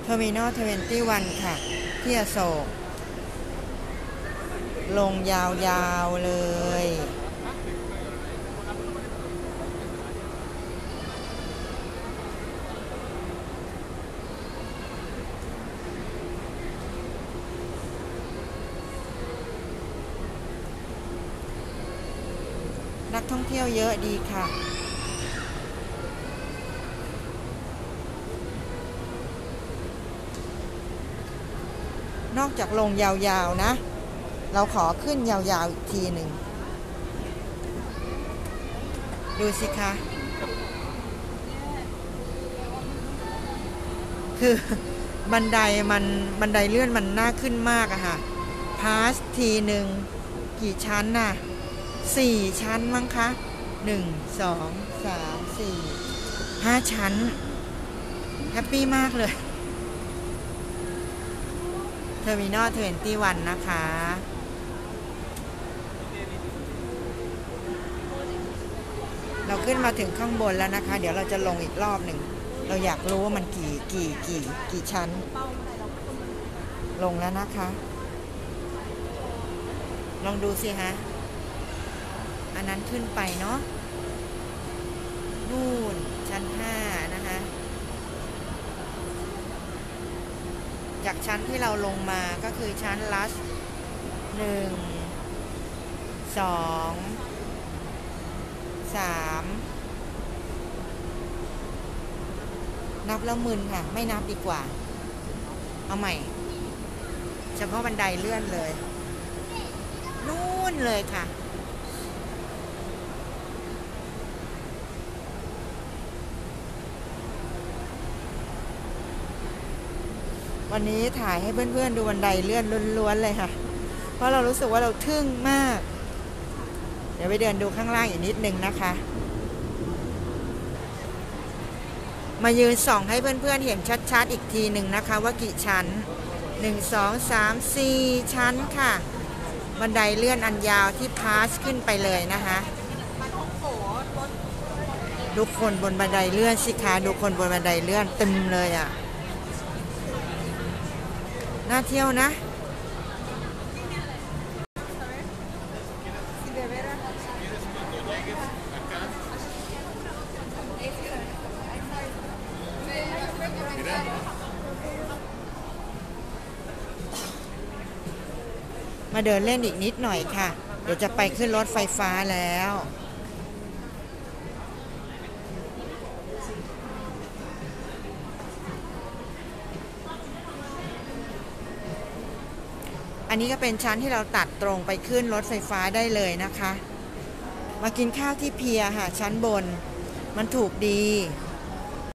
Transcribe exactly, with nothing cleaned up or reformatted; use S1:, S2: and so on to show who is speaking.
S1: อร์มินอลทเวนตี้วันค่ะที่อโศกลงยาวๆเลยนักท่องเที่ยวเยอะดีค่ะนอกจากลงยาวๆนะเราขอขึ้นยาวๆอีกทีหนึ่งดูสิคะคือบันไดมันบันไดเลื่อนมันน่าขึ้นมากอะค่ะพาสทีหนึ่งกี่ชั้นน่ะสี่ชั้นมั้งคะหนึ่งสองสามสี่ห้าชั้นแฮปปี้มากเลยเทอร์มินอลทเวนตี้วันนะคะเราขึ้นมาถึงข้างบนแล้วนะคะเดี๋ยวเราจะลงอีกรอบหนึ่งเราอยากรู้ว่ามันกี่กี่กี่กี่ชั้นลงแล้วนะคะลองดูสิฮะอันนั้นขึ้นไปเนาะนู่นชั้นห้านะคะจากชั้นที่เราลงมาก็คือชั้นลัสหนึ่งสองสามนับแล้วมึนค่ะไม่นับดีกว่าเอาใหม่เฉพาะบันไดเลื่อนเลยนู่นเลยค่ะวันนี้ถ่ายให้เพื่อนๆดูบันไดเลื่อนล้วนๆเลยค่ะเพราะเรารู้สึกว่าเราทึ่งมากเดี๋ยวไปเดินดูข้างล่างอีกนิดนึงนะคะมายืนส่องให้เพื่อนๆเห็นชัดๆอีกทีหนึ่งนะคะว่ากี่ชั้นหนึ่ง สอง สาม สี่ชั้นค่ะบันไดเลื่อนอันยาวที่พาสขึ้นไปเลยนะคะดูคนบนบันไดเลื่อนสิคะดูคนบนบันไดเลื่อนเต็มเลยอ่ะน่าเที่ยวนะมาเดินเล่นอีกนิดหน่อยค่ะเดี๋ยวจะไปขึ้นรถไฟฟ้าแล้วอันนี้ก็เป็นชั้นที่เราตัดตรงไปขึ้นรถไฟฟ้าได้เลยนะคะมากินข้าวที่เพียร์ค่ะชั้นบนมันถูกดี